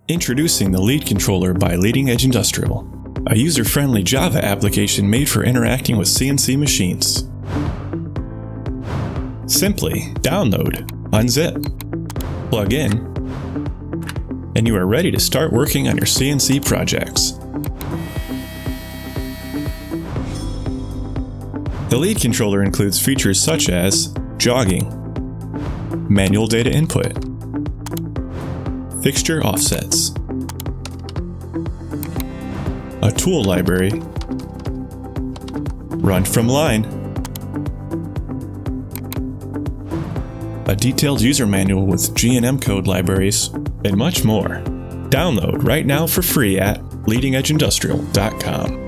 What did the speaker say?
Introducing the Lead Controller by Leading Edge Industrial, a user-friendly Java application made for interacting with CNC machines. Simply download, unzip, plug in, and you are ready to start working on your CNC projects. The Lead Controller includes features such as jogging, manual data input, fixture offsets, a tool library, run from line, a detailed user manual with G&M code libraries, and much more. Download right now for free at leadingedgeindustrial.com.